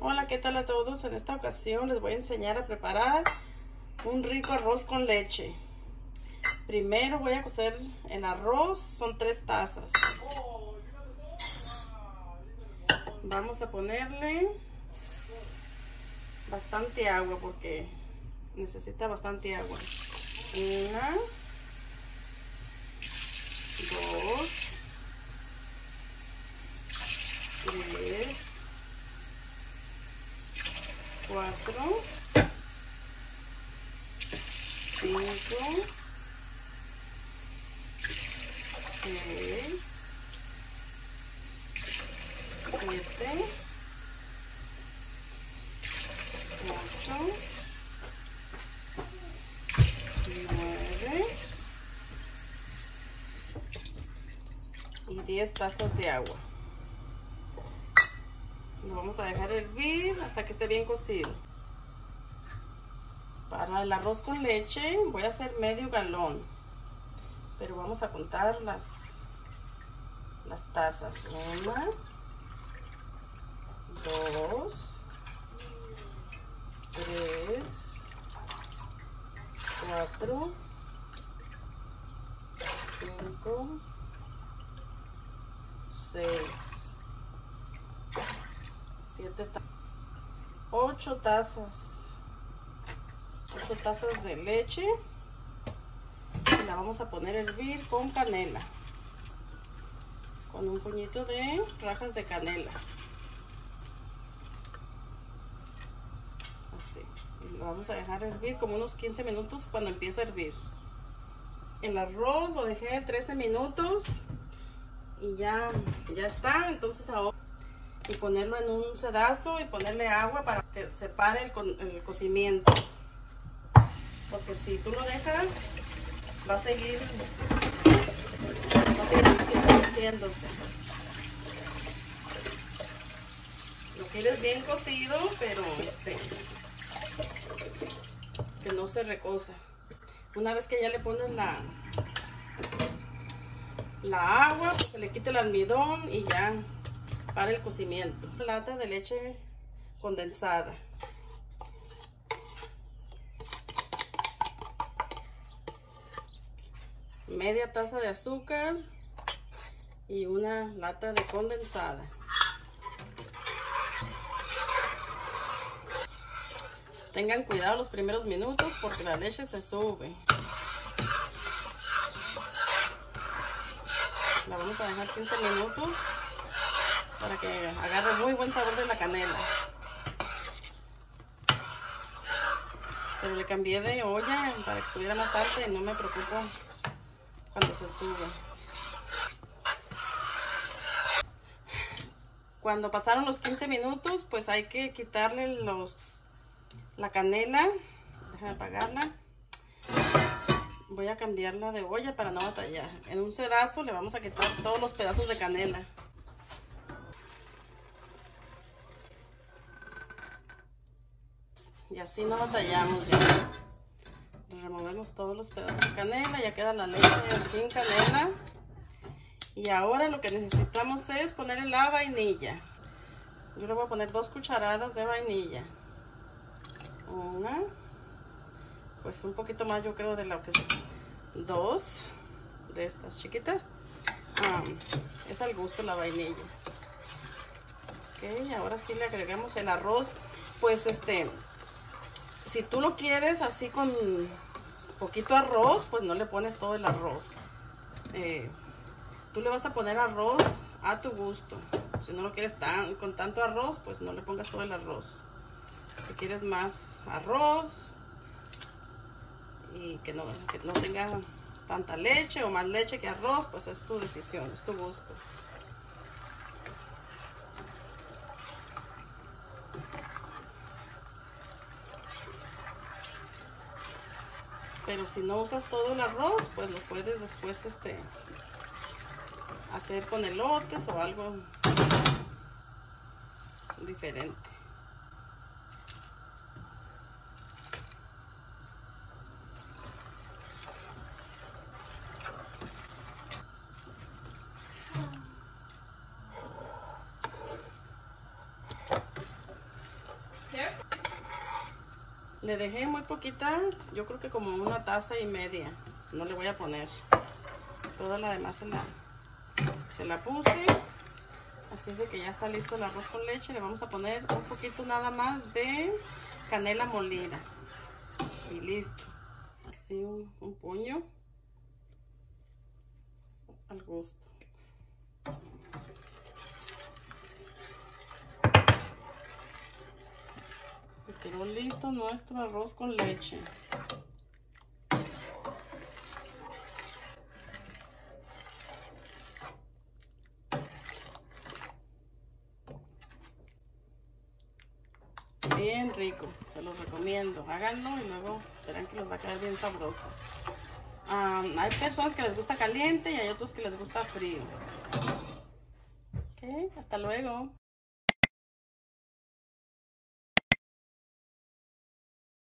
Hola, ¿qué tal a todos? En esta ocasión les voy a enseñar a preparar un rico arroz con leche. Primero voy a cocer el arroz, son 3 tazas. Vamos a ponerle bastante agua porque necesita bastante agua. 1, 2, 3, 4, 5, 6, 7, 8, 9 y 10 tazas de agua. Lo vamos a dejar hervir hasta que esté bien cocido. Para el arroz con leche voy a hacer medio galón, pero vamos a contar las tazas. 1, 2, 3, 4, 5, 6, 7, 8 tazas. 8 tazas de leche y la vamos a poner a hervir con canela, con un puñito de rajas de canela, así, y lo vamos a dejar hervir como unos 15 minutos. Cuando empiece a hervir el arroz lo dejé 13 minutos y ya está. Entonces ahora y ponerlo en un sedazo y ponerle agua para que se pare el cocimiento, porque si tú lo dejas va a seguir cociéndose. Lo quieres bien cocido, pero que no se recosa. Una vez que ya le pones la agua, pues se le quita el almidón y ya para el cocimiento. Lata de leche condensada, media taza de azúcar y una lata de condensada. Tengan cuidado los primeros minutos porque la leche se sube. La vamos a dejar 15 minutos para que agarre muy buen sabor de la canela. Pero le cambié de olla para que estuviera más alta y no me preocupo cuando se sube. Cuando pasaron los 15 minutos, pues hay que quitarle la canela. Déjame apagarla. Voy a cambiarla de olla para no batallar. En un sedazo le vamos a quitar todos los pedazos de canela. Y así no batallamos ya. Removemos todos los pedazos de canela, ya queda la leche sin canela. Y ahora lo que necesitamos es ponerle la vainilla. Yo le voy a poner 2 cucharadas de vainilla. Una, pues un poquito más yo creo de lo que es 2 de estas chiquitas. Es al gusto la vainilla. Ok, ahora sí le agregamos el arroz. Pues si tú lo quieres así con poquito arroz, pues no le pones todo el arroz. Tú le vas a poner arroz a tu gusto. Si no lo quieres con tanto arroz, pues no le pongas todo el arroz. Si quieres más arroz y que no tenga tanta leche o más leche que arroz, pues es tu decisión, es tu gusto. Pero si no usas todo el arroz, pues lo puedes después hacer con elotes o algo diferente. Le dejé muy poquita, yo creo que como una taza y media. No le voy a poner. Toda la demás se la puse. Así es de que ya está listo el arroz con leche. Le vamos a poner un poquito nada más de canela molida. Y listo. Así un puño. Al gusto. Y quedó listo nuestro arroz con leche. Bien rico, se los recomiendo, háganlo y luego verán que les va a quedar bien sabroso. Hay personas que les gusta caliente y hay otros que les gusta frío. Ok, hasta luego.